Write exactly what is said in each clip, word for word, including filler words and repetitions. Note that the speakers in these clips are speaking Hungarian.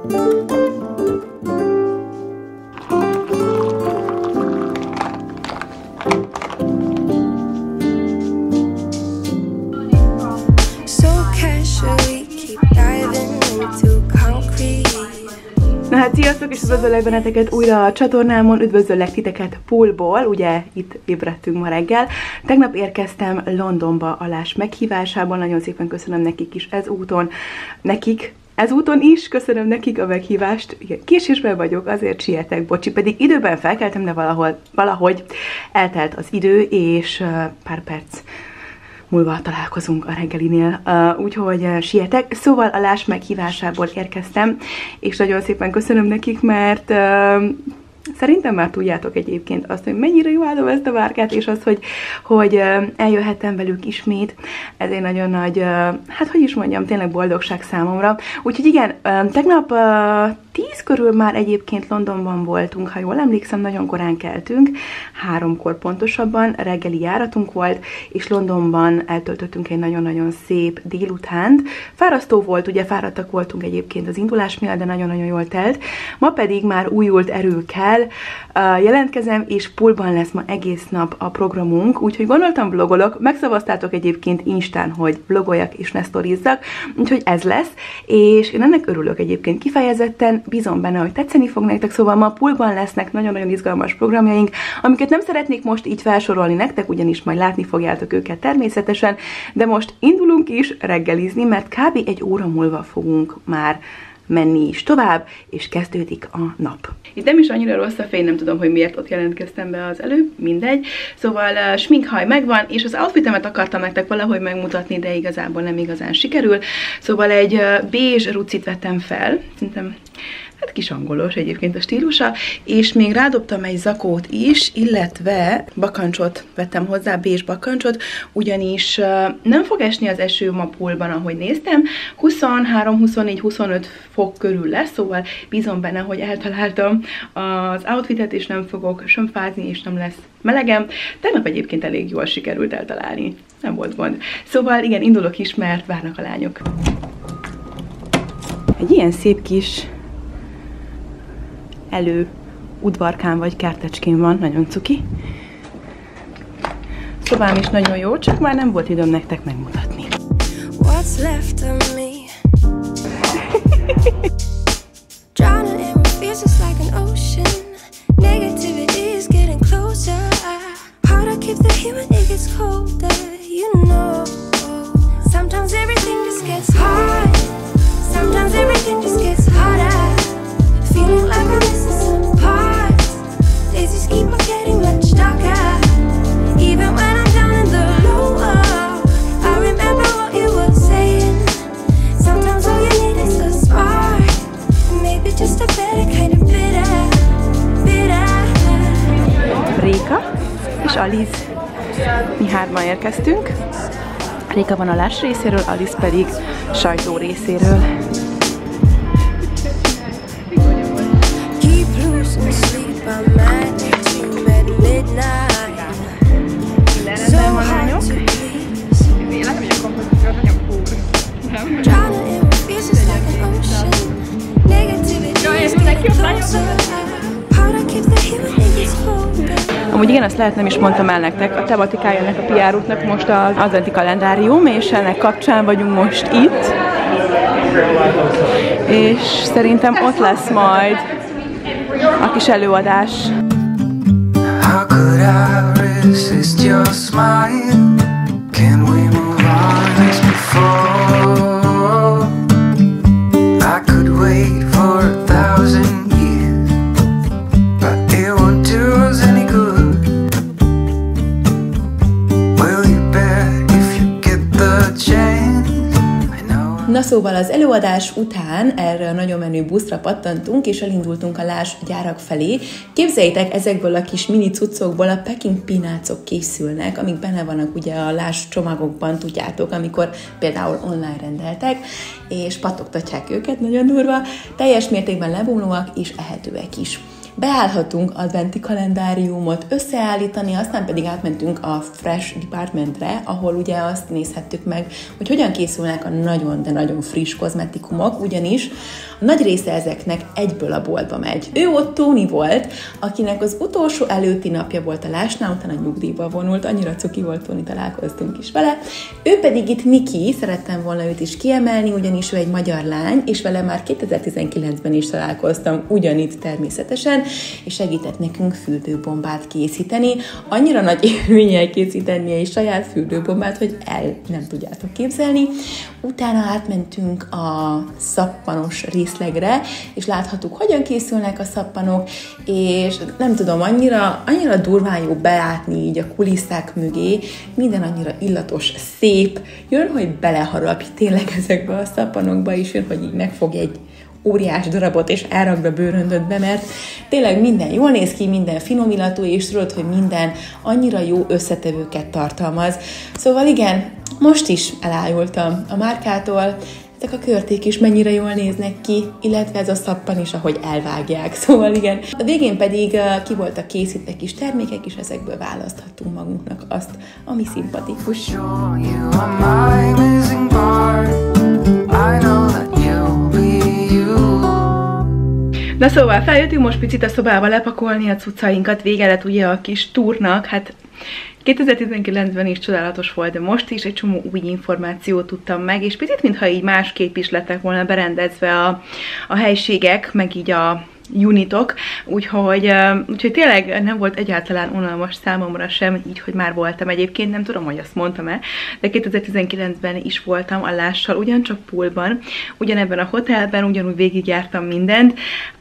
Na hát sziasztok, és üdvözöllek benneteket újra a csatornámon, üdvözöllek titeket poolból, ugye itt ébredtünk ma reggel. Tegnap érkeztem Londonba a Lush meghívásában, nagyon szépen köszönöm nekik is ezúton, nekik, ezúton is köszönöm nekik a meghívást. Igen, késésben vagyok, azért sietek, bocsi, pedig időben felkeltem, de valahol, valahogy eltelt az idő, és uh, pár perc múlva találkozunk a reggelinél, uh, úgyhogy uh, sietek. Szóval a Lush meghívásából érkeztem, és nagyon szépen köszönöm nekik, mert uh, szerintem már tudjátok egyébként azt, hogy mennyire jó állom ezt a márkát, és az, hogy, hogy uh, eljöhettem velük ismét. Ez egy nagyon nagy, uh, hát hogy is mondjam, tényleg boldogság számomra. Úgyhogy igen, uh, tegnap uh, tíz körül már egyébként Londonban voltunk, ha jól emlékszem, nagyon korán keltünk, háromkor pontosabban, reggeli járatunk volt, és Londonban eltöltöttünk egy nagyon-nagyon szép délutánt. Fárasztó volt, ugye fáradtak voltunk egyébként az indulás miatt, de nagyon-nagyon jól telt. Ma pedig már újult erőkkel uh, jelentkezem, és poolban lesz ma egész nap a programunk, úgyhogy gondoltam vlogolok, megszavaztátok egyébként Instán, hogy vlogoljak és ne sztorizzak, úgyhogy ez lesz, és én ennek örülök egyébként kifejezetten, bízom benne, hogy tetszeni fog nektek, szóval ma poolban lesznek nagyon-nagyon izgalmas programjaink, amiket nem szeretnék most így felsorolni nektek, ugyanis majd látni fogjátok őket természetesen, de most indulunk is reggelizni, mert kb. Egy óra múlva fogunk már menni is tovább, és kezdődik a nap. Itt nem is annyira rossz a fény, nem tudom, hogy miért ott jelentkeztem be az előbb, mindegy. Szóval uh, sminkhaj megvan, és az outfitemet akartam nektek valahogy megmutatni, de igazából nem igazán sikerül. Szóval egy uh, bézs rucit vettem fel, szerintem hát kis angolos egyébként a stílusa, és még rádobtam egy zakót is, illetve bakancsot vettem hozzá, bézs bakancsot, ugyanis uh, nem fog esni az eső ma poolban, ahogy néztem, huszonhárom, huszonnégy, huszonöt fok körül lesz, szóval bízom benne, hogy eltaláltam az outfitet, és nem fogok sem fázni, és nem lesz melegem. Tegnap egyébként elég jól sikerült eltalálni, nem volt gond. Szóval igen, indulok is, mert várnak a lányok. Egy ilyen szép kis elő udvarkán vagy kertecskén van, nagyon cuki. Szobám is nagyon jó, csak már nem volt időm nektek megmutatni. What's left of me? Drowning in what feels just like an ocean. Negativity is getting closer. Hard to keep the heat when it gets colder. You know, sometimes everything just gets hard. Sometimes everything just gets harder. Feeling like I'm missing some parts. Days just keep on getting much darker. Even when I'm down in the lower, I remember what you were saying. Sometimes all you need is a spark, and maybe just a better kind of bitter, bitter. Réka és Alice, mi hárman érkeztünk. Réka van a Lush részéről, Alice pedig sajtó részéről. Rendben van, lányok. Én látom, hogy a kompozíciót nagyon fúr. Jó, és mindenki jobb lányok. Amúgy igen, azt lehet, nem is mondtam el nektek, a tematikája ennek a pé er útnak most az adventi kalendárium, és ennek kapcsán vagyunk most itt. És szerintem ott lesz majd a kis előadás. How could I resist your smile? Can we move on as before? I could wait for a thousand years, but it won't do us any good. Will you bet if you get the chance? Na szóval az előadás után erre a nagyon menő buszra pattantunk, és elindultunk a Lush gyárak felé. Képzeljétek, ezekből a kis mini cuccokból a Peking Peanutsok készülnek, amik benne vannak ugye a Lush csomagokban, tudjátok, amikor például online rendeltek, és pattogtatják őket, nagyon durva, teljes mértékben lebomlóak és ehetőek is. beállhatunk adventi kalendáriumot összeállítani, aztán pedig átmentünk a Fresh Departmentre, ahol ugye azt nézhettük meg, hogy hogyan készülnek a nagyon, de nagyon friss kozmetikumok, ugyanis a nagy része ezeknek egyből a boltba megy. Ő ott Tony volt, akinek az utolsó előtti napja volt a lásnál, utána nyugdíjba vonult, annyira cuki volt Tony, találkoztunk is vele. Ő pedig itt Niki, szerettem volna őt is kiemelni, ugyanis ő egy magyar lány, és vele már kétezer-tizenkilencben is találkoztam, ugyanitt természetesen, és segített nekünk fürdőbombát készíteni. Annyira nagy élménnyel készíteni egy saját fürdőbombát, hogy el nem tudjátok képzelni. Utána átmentünk a szappanos részlegre, és láthattuk, hogyan készülnek a szappanok, és nem tudom, annyira, annyira durván jó belátni így a kulisszák mögé, minden annyira illatos, szép, jön, hogy beleharapj tényleg ezekbe a szappanokba, és jön, hogy így megfogj egy óriás darabot, és elrakd a bőröndödbe, mert tényleg minden jól néz ki, minden finom illatú, és tudod, hogy minden annyira jó összetevőket tartalmaz. Szóval igen, most is elájultam a márkától, ezek a körték is mennyire jól néznek ki, illetve ez a szappan is, ahogy elvágják. Szóval igen. A végén pedig uh, ki voltak készítve kis termékek, és ezekből választhattunk magunknak azt, ami szimpatikus. Na szóval feljöttünk most picit a szobába lepakolni a cuccainkat, vége lett ugye a kis túrnak, hát kétezer-tizenkilencben is csodálatos volt, de most is egy csomó új információt tudtam meg, és picit mintha így másképp is lettek volna berendezve a, a helységek, meg így a unitok, úgyhogy, úgyhogy tényleg nem volt egyáltalán unalmas számomra sem, így, hogy már voltam egyébként, nem tudom, hogy azt mondtam-e, de kétezer-tizenkilencben is voltam a Lással, ugyancsak poolban, ugyanebben a hotelben, ugyanúgy végigjártam mindent,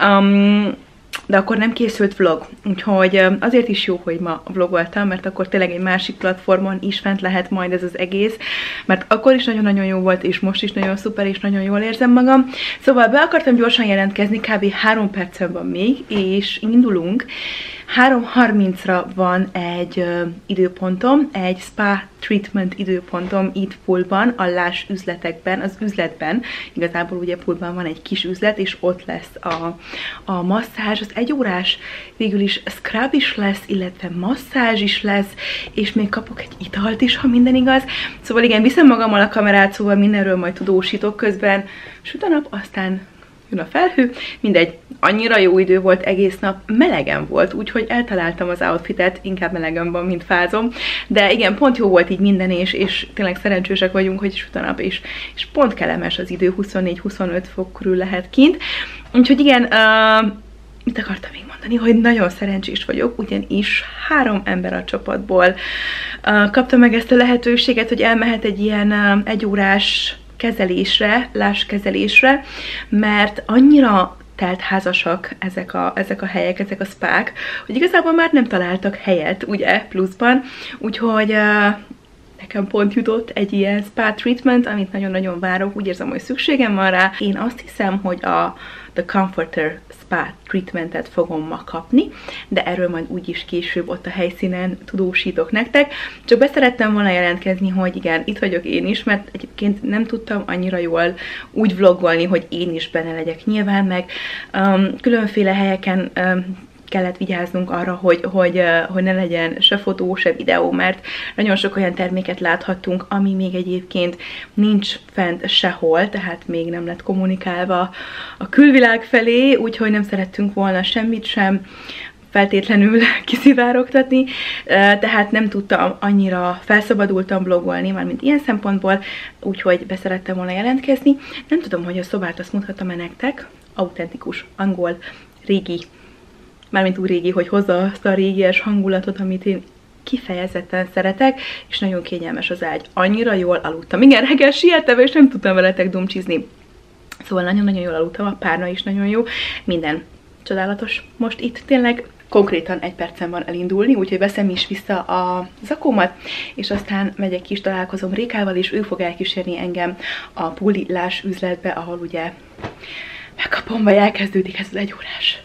um, de akkor nem készült vlog, úgyhogy azért is jó, hogy ma vlogoltam, mert akkor tényleg egy másik platformon is fent lehet majd ez az egész, mert akkor is nagyon-nagyon jó volt, és most is nagyon szuper, és nagyon jól érzem magam. Szóval be akartam gyorsan jelentkezni, kb. három percen van még, és indulunk. három harmincra van egy uh, időpontom, egy spa treatment időpontom itt poolban, a Lush üzletekben, az üzletben, igazából ugye poolban van egy kis üzlet, és ott lesz a, a masszázs, az egy órás, végül is scrub is lesz, illetve masszázs is lesz, és még kapok egy italt is, ha minden igaz. Szóval igen, viszem magammal a kamerát, szóval mindenről majd tudósítok közben. Süt a nap, aztán jön a felhő, mindegy, annyira jó idő volt egész nap, melegen volt, úgyhogy eltaláltam az outfitet, inkább melegen van, mint fázom, de igen, pont jó volt így minden, és, és tényleg szerencsések vagyunk, hogy süt a nap, és, és pont kellemes az idő, huszonnégy-huszonöt fok körül lehet kint, úgyhogy igen, uh, mit akartam még mondani, hogy nagyon szerencsés vagyok, ugyanis három ember a csapatból uh, kapta meg ezt a lehetőséget, hogy elmehet egy ilyen uh, egyórás kezelésre, Lush kezelésre, mert annyira teltházasak ezek a, ezek a helyek, ezek a spák, hogy igazából már nem találtak helyet, ugye, pluszban, úgyhogy uh, nekem pont jutott egy ilyen spa treatment, amit nagyon-nagyon várok, úgy érzem, hogy szükségem van rá. Én azt hiszem, hogy a The Comforter Spa treatmentet fogom ma kapni, de erről majd úgyis később ott a helyszínen tudósítok nektek. Csak beszerettem volna jelentkezni, hogy igen, itt vagyok én is, mert egyébként nem tudtam annyira jól úgy vlogolni, hogy én is benne legyek nyilván, meg um, különféle helyeken um, kellett vigyáznunk arra, hogy, hogy, hogy ne legyen se fotó, se videó, mert nagyon sok olyan terméket láthattunk, ami még egyébként nincs fent sehol, tehát még nem lett kommunikálva a külvilág felé, úgyhogy nem szerettünk volna semmit sem feltétlenül kiszivárogtatni, tehát nem tudtam annyira felszabadultan blogolni, mármint ilyen szempontból, úgyhogy beszerettem volna jelentkezni. Nem tudom, hogy a szobát azt mutattam-e nektek, autentikus, angol, régi, mármint úgy régi, hogy hozza azt a régies hangulatot, amit én kifejezetten szeretek, és nagyon kényelmes az ágy. Annyira jól aludtam. Igen, reggel siettem, és nem tudtam veletek dumcsizni. Szóval nagyon-nagyon jól aludtam, a párna is nagyon jó. Minden csodálatos. Most itt tényleg konkrétan egy percen van elindulni, úgyhogy veszem is vissza a zakómat, és aztán megyek is, találkozom Rékával, és ő fog elkísérni engem a Pooli Lush üzletbe, ahol ugye megkapom, vagy elkezdődik ez az egy órás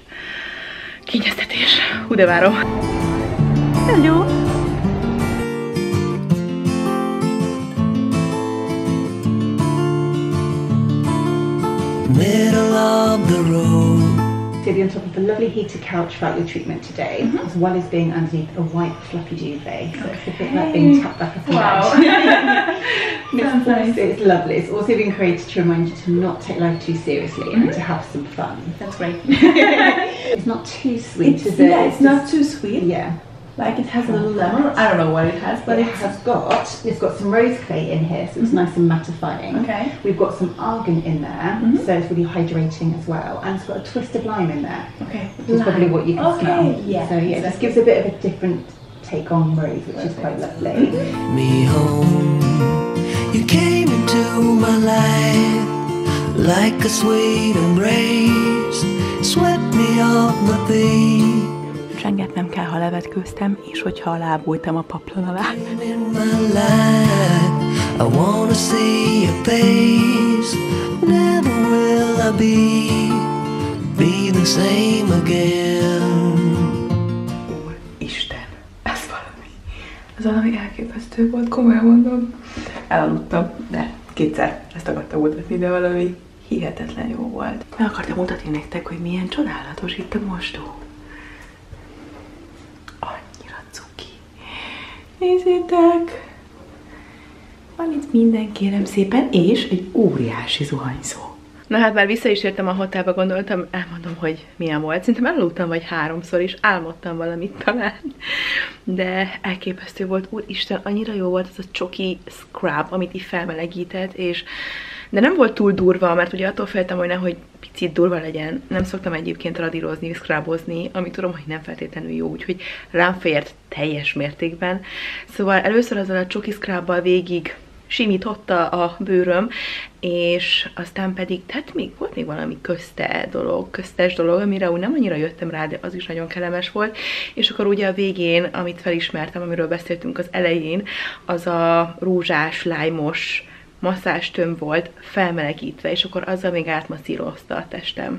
kényeztetés. Hú, de várom. Hello! Middle of the road. So you'll be on top of a lovely heated couch throughout your treatment today, mm-hmm. as well as being underneath a white fluffy duvet. So okay. It's a bit like being tapped back up on wow. It's, nice. It's lovely. It's also been created to remind you to not take life too seriously mm-hmm. and to have some fun. That's great. It's not too sweet, it's, is it? Yeah, it's, it's not too sweet. Yeah. Like it has a little lemon. I don't know what it has, but it it has got, it's got some rose clay in here, so it's mm-hmm. nice and mattifying. Okay. We've got some argan in there, mm-hmm. so it's really hydrating as well. And it's got a twist of lime in there. Okay. Which is probably what you can okay. smell. Yeah. So yeah, it just gives a bit of a different take on rose, which is quite lovely. Me home, you came into my life like a sweet embrace, swept me off my feet. Rengetnem kell, ha levetkőztem, és hogyha alábújtam a paplon alá. I wanna see your face, never will I be, be the same again. Úristen, ez valami. Ez valami elképesztő volt, komolyan mondom. Elaludtam, de kétszer ezt akartam mutatni, de valami hihetetlen jó volt. Meg akartam mutatni nektek, hogy milyen csodálatos itt a mosdó. Annyira cuki. Nézzétek! Van itt minden, kérem szépen, és egy óriási zuhanyzó. Na hát már vissza is értem a hotelba, gondoltam, elmondom, hogy milyen volt. Szerintem elaludtam vagy háromszor is, álmodtam valamit talán. De elképesztő volt, úristen, annyira jó volt az a csoki scrub, amit így felmelegített, és de nem volt túl durva, mert ugye attól féltem, hogy nehogy picit durva legyen. Nem szoktam egyébként radírozni, scrubozni, ami tudom, hogy nem feltétlenül jó, úgyhogy rám fért teljes mértékben. Szóval először azzal a csoki scrubbal végig simította a bőröm, és aztán pedig, tehát még volt még valami közte dolog, köztes dolog, amire úgy nem annyira jöttem rá, de az is nagyon kellemes volt. És akkor ugye a végén, amit felismertem, amiről beszéltünk az elején, az a rózsás, lájmos masszázstömb volt felmelegítve, és akkor azzal még átmasszírozta a testem.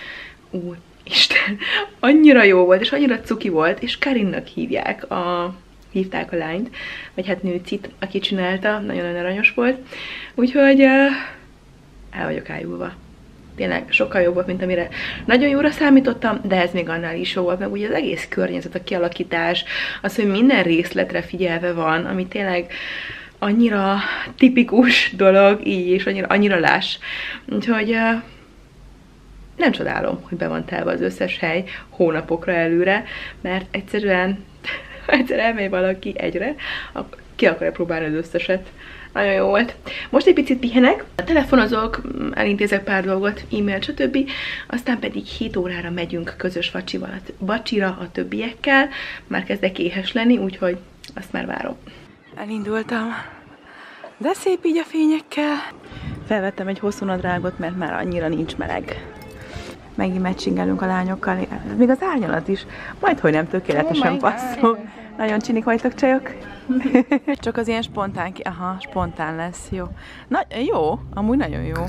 Úristen, annyira jó volt, és annyira cuki volt, és Karinnak hívják a... hívták a lányt, vagy hát nőcit, aki csinálta, nagyon-nagyon aranyos volt. Úgyhogy uh, el vagyok ájulva. Tényleg sokkal jobb volt, mint amire nagyon jóra számítottam, de ez még annál is jó volt, meg ugye az egész környezet, a kialakítás, az, hogy minden részletre figyelve van, ami tényleg annyira tipikus dolog, így, és annyira, annyira láss. Úgyhogy uh, nem csodálom, hogy be van telve az összes hely hónapokra előre, mert egyszerűen ha egyszer elmegy valaki egyre, akkor ki akarja próbálni az összeset. Nagyon jó volt. Most egy picit pihenek, telefonozok, elintézek pár dolgot, e-mail, stb. Aztán pedig hét órára megyünk közös vacsival, vacsira a többiekkel. Már kezdek éhes lenni, úgyhogy azt már várom. Elindultam. De szép így a fényekkel. Felvettem egy hosszú nadrágot, mert már annyira nincs meleg. Megint matchingelünk a lányokkal, még az árnyalat is, majdhogy nem tökéletesen oh passzol. Nagyon csinik vagytok, csajok. Csak az ilyen spontán ki... Aha, spontán lesz, jó. Na, jó, amúgy nagyon jó.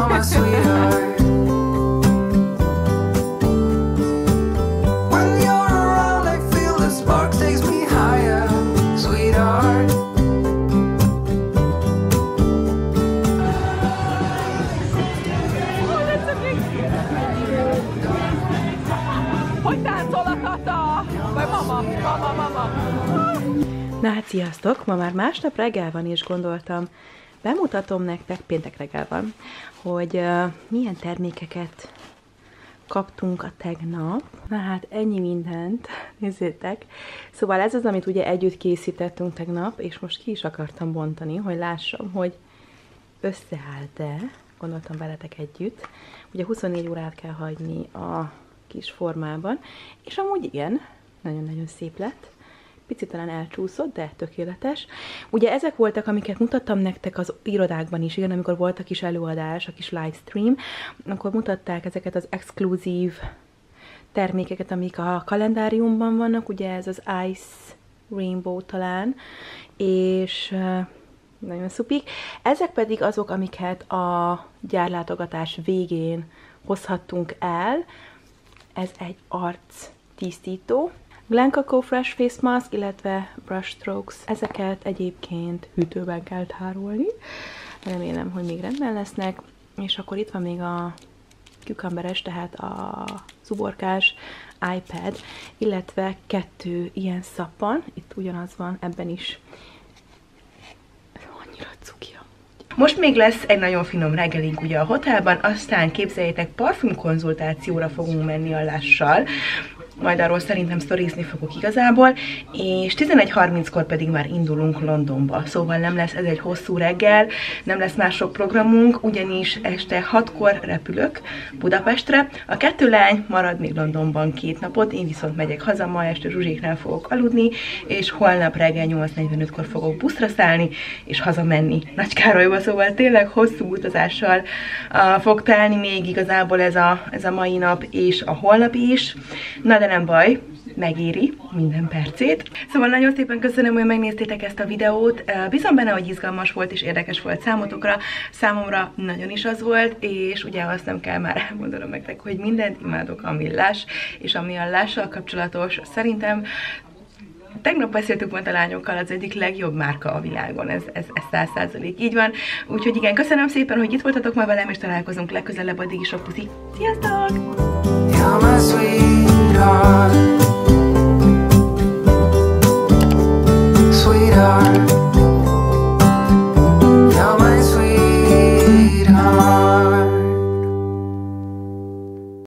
Na hát sziasztok! Ma már másnap reggel van, és gondoltam, bemutatom nektek, péntek reggel van, hogy uh, milyen termékeket kaptunk a tegnap. Na hát ennyi mindent, nézzétek. Szóval ez az, amit ugye együtt készítettünk tegnap, és most ki is akartam bontani, hogy lássam, hogy összeállt-e, gondoltam veletek együtt. Ugye huszonnégy órát kell hagyni a kis formában, és amúgy igen, nagyon-nagyon szép lett. Picit talán elcsúszott, de tökéletes. Ugye ezek voltak, amiket mutattam nektek az irodákban is, igen, amikor volt a kis előadás, a kis livestream, akkor mutatták ezeket az exkluzív termékeket, amik a kalendáriumban vannak, ugye ez az Ice Rainbow talán, és uh, nagyon szupik. Ezek pedig azok, amiket a gyárlátogatás végén hozhattunk el. Ez egy arc tisztító. Glen Coco Fresh Face Mask, illetve Brush Strokes. Ezeket egyébként hűtőben kell tárolni. Remélem, hogy még rendben lesznek. És akkor itt van még a cucumberes, tehát az uborkás iPad, illetve kettő ilyen szappan, itt ugyanaz van, ebben is. Ez annyira cukia. Most még lesz egy nagyon finom reggelink ugye a hotelban, aztán képzeljétek, parfümkonzultációra fogunk menni a Lush-sal, majd arról szerintem sztorizni fogok igazából, és tizenegy harminckor pedig már indulunk Londonba, szóval nem lesz ez egy hosszú reggel, nem lesz más sok programunk, ugyanis este hatkor repülök Budapestre, a kettő lány marad még Londonban két napot, én viszont megyek haza, ma este Zsuzséknál fogok aludni, és holnap reggel nyolc negyvenötkor fogok buszra szállni, és hazamenni Nagykárolyba, szóval tényleg hosszú utazással uh, fog telni még igazából ez a, ez a mai nap, és a holnapi is. Na de nem baj, megéri minden percét. Szóval nagyon szépen köszönöm, hogy megnéztétek ezt a videót. Bízom benne, hogy izgalmas volt és érdekes volt számotokra. Számomra nagyon is az volt, és ugye azt nem kell már elmondanom nektek, hogy mindent imádok, ami Lush, és ami a Lush-sal kapcsolatos. Szerintem tegnap beszéltük majd a lányokkal, az egyik legjobb márka a világon, ez száz százalék így van. Úgyhogy igen, köszönöm szépen, hogy itt voltatok ma velem, és találkozunk legközelebb, addig is sok puszi. Sziasztok!